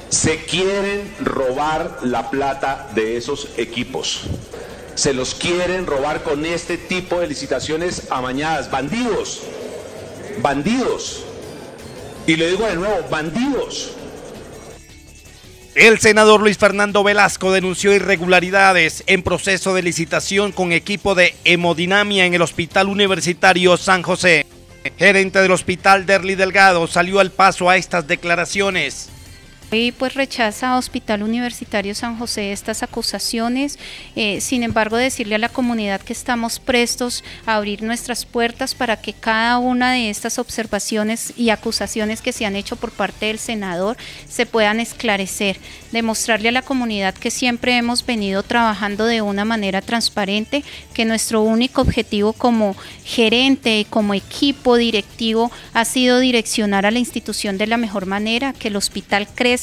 Se quieren robar la plata de esos equipos. Se los quieren robar con este tipo de licitaciones amañadas. Bandidos. Bandidos. Y le digo de nuevo, bandidos. El senador Luis Fernando Velasco denunció irregularidades en proceso de licitación con equipo de hemodinamia en el Hospital Universitario San José. Gerente del hospital, Derly Delgado, salió al paso a estas declaraciones. Y pues rechaza Hospital Universitario San José estas acusaciones, sin embargo decirle a la comunidad que estamos prestos a abrir nuestras puertas para que cada una de estas observaciones y acusaciones que se han hecho por parte del senador se puedan esclarecer, demostrarle a la comunidad que siempre hemos venido trabajando de una manera transparente, que nuestro único objetivo como gerente y como equipo directivo ha sido direccionar a la institución de la mejor manera, que el hospital crezca.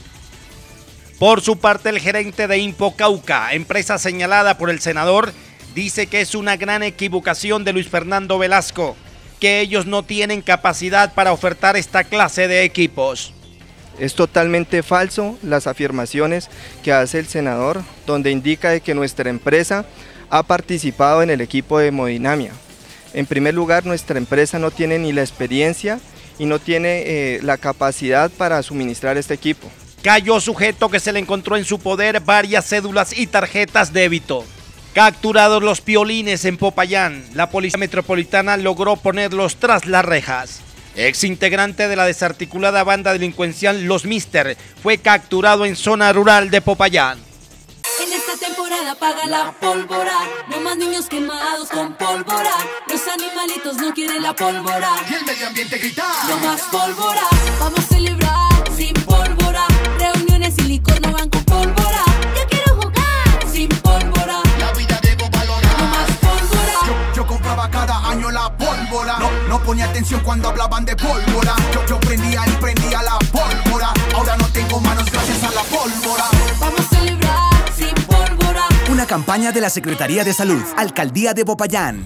Por su parte, el gerente de Impo Cauca, empresa señalada por el senador, dice que es una gran equivocación de Luis Fernando Velasco, que ellos no tienen capacidad para ofertar esta clase de equipos. Es totalmente falso las afirmaciones que hace el senador, donde indica de que nuestra empresa ha participado en el equipo de hemodinamia. En primer lugar, nuestra empresa no tiene ni la experiencia y no tiene la capacidad para suministrar este equipo. Cayó sujeto que se le encontró en su poder varias cédulas y tarjetas débito. Capturados los piolines en Popayán, la Policía Metropolitana logró ponerlos tras las rejas. Ex integrante de la desarticulada banda delincuencial Los Mister fue capturado en zona rural de Popayán. En esta temporada paga la pólvora, no más niños quemados con pólvora. Los animalitos no quieren la pólvora y el medio ambiente grita. No más pólvora, vamos a celebrar sin pólvora. Reuniones y licor no van con pólvora. Yo quiero jugar sin pólvora. La vida debo valorar. No más pólvora. Yo compraba cada año la pólvora. No ponía atención cuando hablaban de pólvora. Yo prendía y prendía la pólvora. Ahora no tengo manos gracias a la pólvora. Vamos a celebrar. Una campaña de la Secretaría de Salud, Alcaldía de Popayán.